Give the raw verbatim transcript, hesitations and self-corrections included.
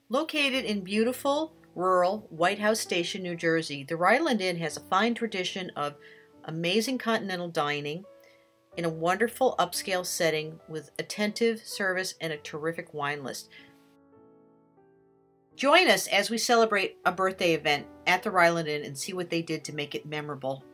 Located in beautiful, rural Whitehouse Station, New Jersey, the Ryland Inn has a fine tradition of amazing continental dining in a wonderful upscale setting with attentive service and a terrific wine list. Join us as we celebrate a birthday event at the Ryland Inn and see what they did to make it memorable.